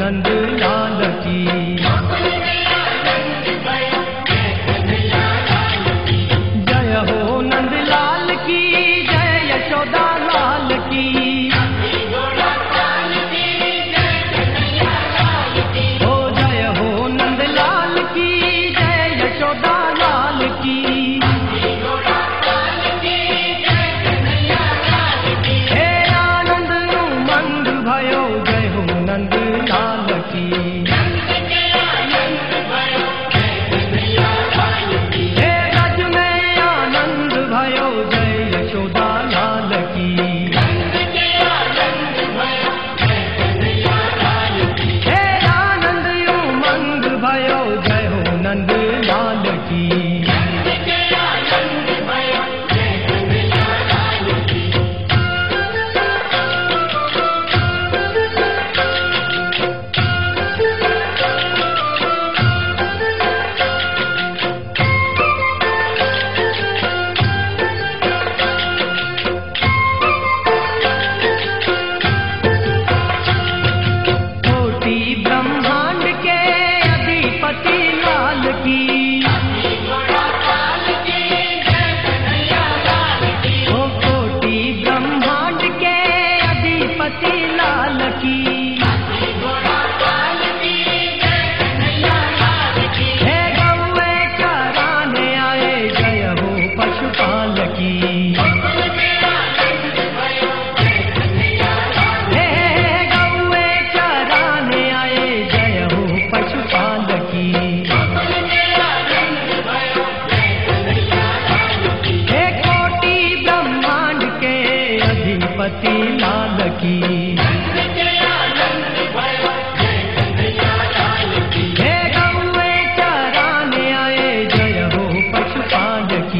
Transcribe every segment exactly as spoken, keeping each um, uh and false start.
नंद लाल की। जय हो नंद लाल की, जय यशोदा लाल की। हो जय हो नंद लाल की, जय यशोदा लाल की। हे आनंद उमंग भयो, जय हो नंद लाल की। हे ब्रज में आनंद भयो, जय यशोदा लाल की। हे आनंद उमंग भयो, जय हो नंद लाल की। कोटि ब्रह्मांड के अधिपति लाल की। ओ कोटि ब्रह्मांड के अधिपति लाल की। हे गौए चराने आए, जय हो पशुपाल की। हे गौए चराने आए, जय हो पशुपाल की। हे कोटि ब्रह्मांड के अधिपति लाल की। हे गौए चराने आए, जय हो पशुपाल की।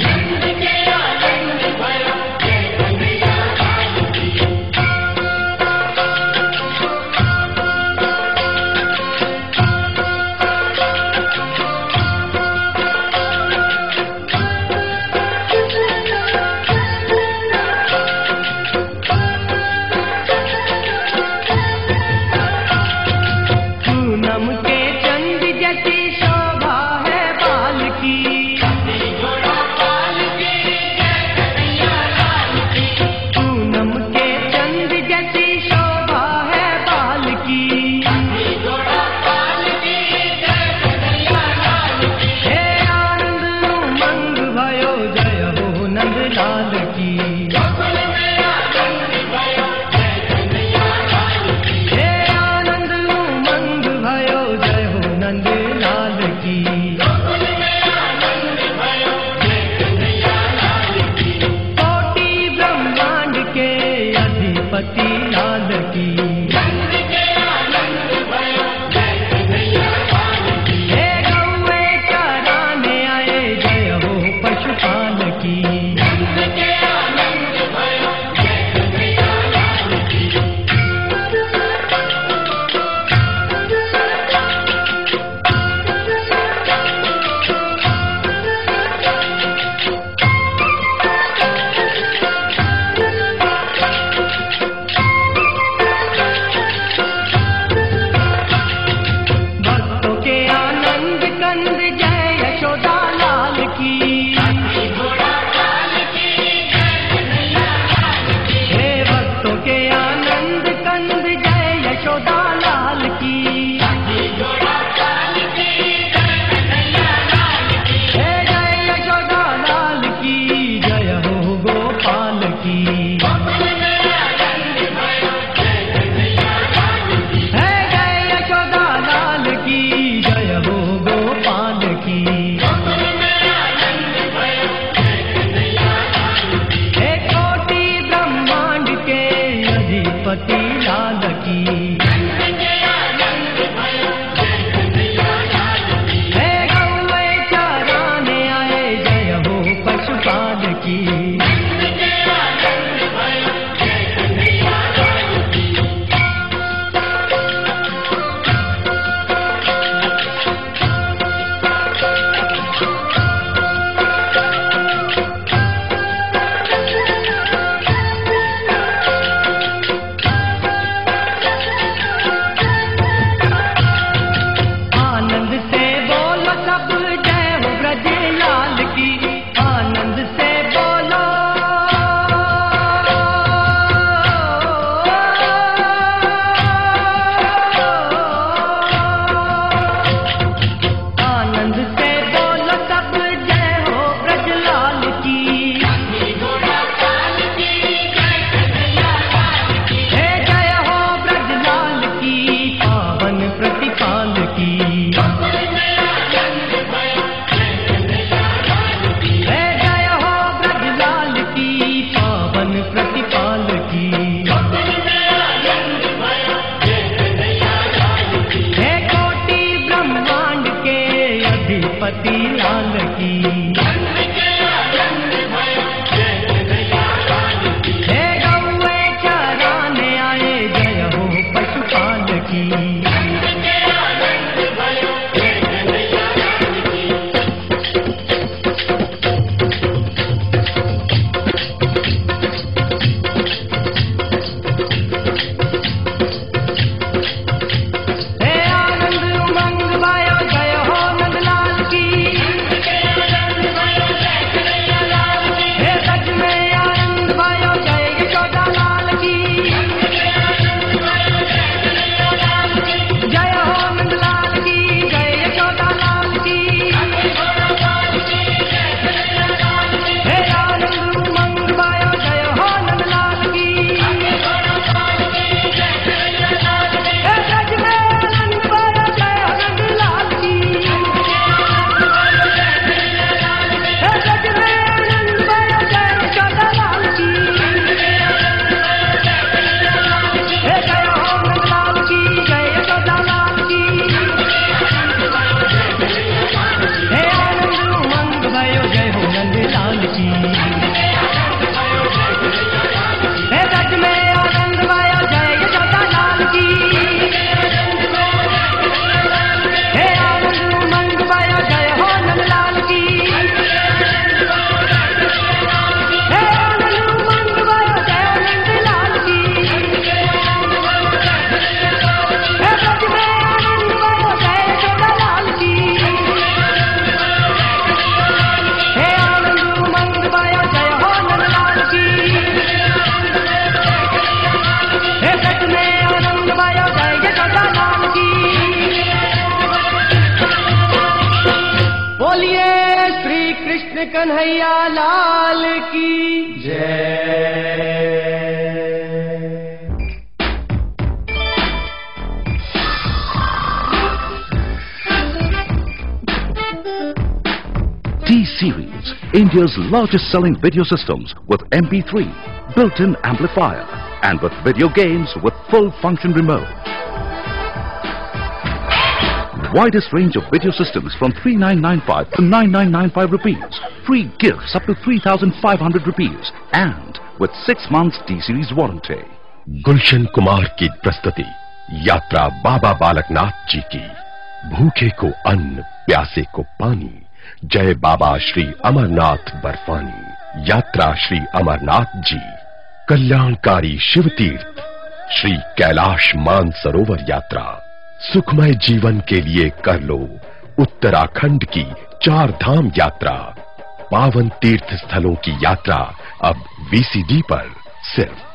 पूनम के चंद जैसी शोभा है बाल की। पूनम के चंद जैसी शोभा है बाल की। हे आनंद उमंग भयो, जय हो नंद लाल की। हे आनंद उमंग भयो, पति लाल की। हे गौए चराने आए जय हो पशुपाल की। कन्हैया लाल की जय। T-Series, India's largest selling video systems with M P three, built-in amplifier, and with video games with full function remote. Widest range of video systems from three thousand nine hundred ninety-five to nine thousand nine hundred ninety-five rupees. Free gifts up to three thousand five hundred rupees and with six months T-Series warranty. Gulshan Kumar की प्रस्तुति यात्रा बाबा बालकनाथ जी की। भूखे को अन्न, प्यासे को पानी, जय बाबा श्री अमरनाथ बर्फानी। यात्रा श्री अमरनाथ जी, कल्याणकारी शिव तीर्थ, श्री कैलाश मानसरोवर यात्रा। सुखमय जीवन के लिए कर लो उत्तराखंड की चार धाम यात्रा। पावन तीर्थ स्थलों की यात्रा अब वीसीडी पर सिर्फ